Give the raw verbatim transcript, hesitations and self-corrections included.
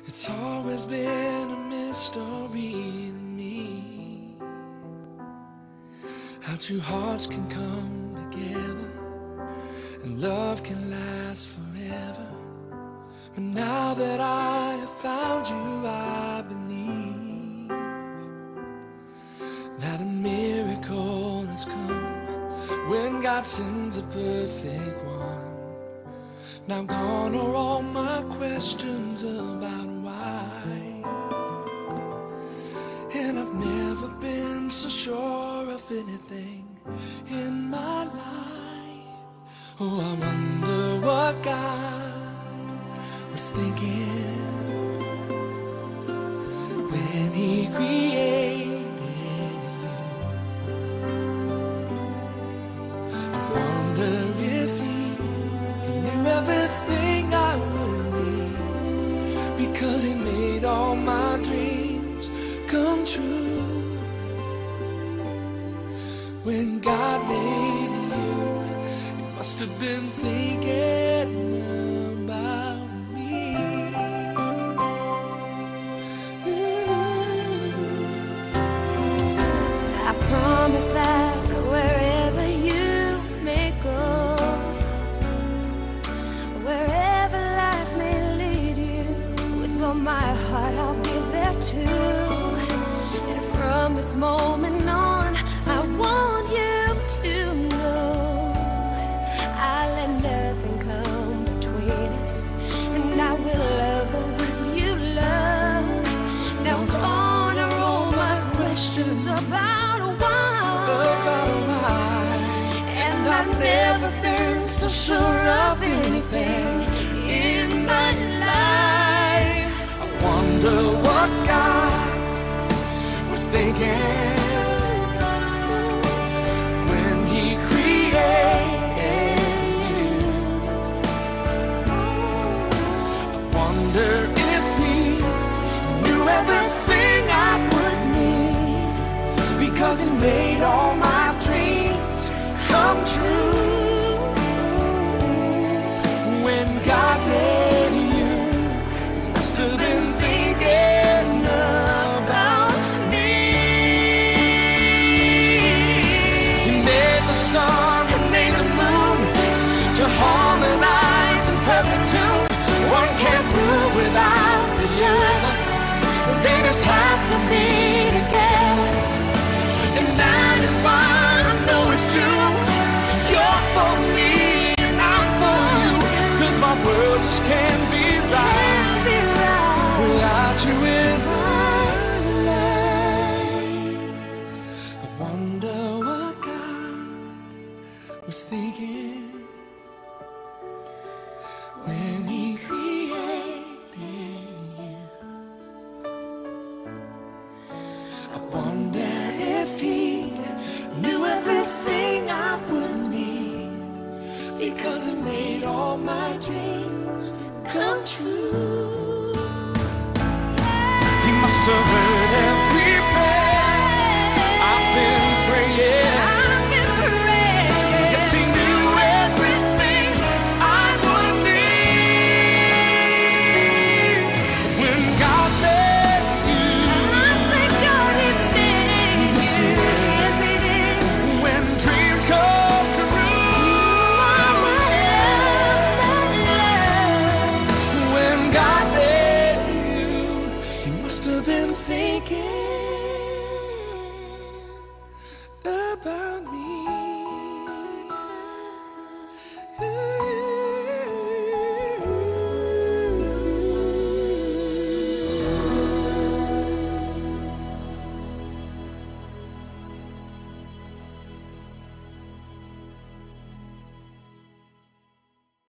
It's always been a mystery to me how two hearts can come together and love can last forever. But now that I have found you, I believe that a miracle has come when God sends a perfect one. Now gone are all my questions about why, and I've never been so sure of anything in my life. Oh, I wonder what God was thinking when He created you. I wonder if He, he knew everything I would need, because He made all my dreams come true. When God made you, He must have been thinking about me. I promise that wherever you may go, wherever life may lead you, with all my heart I'll be there too. And from this moment on, I want you to know I'll let nothing come between us, and I will love the ones you love. Now gone are all my questions about why, and I've never been so sure of anything in my life. I wonder what God was thinking when He created you. I wonder if He knew everything I would need, because He made all my dreams come true. When God made you, He must have been thinking about me. He made the sun and made the moon to harmonize in perfect tune. One can't move without the other, they just have to be together. And that is why I know it's true. You're for me and I'm for you, 'cause my world just can't be right without you in my life. I wonder what God was thinking when He created you. I wonder if He knew everything I would need, because He made all my dreams come true. He must have heard every prayer I've been praying. I've been praying. Yes, He knew everything I would need. When God made you, I thank God He did. Yes, He did. Yes, He did. When dreams come true, when God made you, He must have been thinking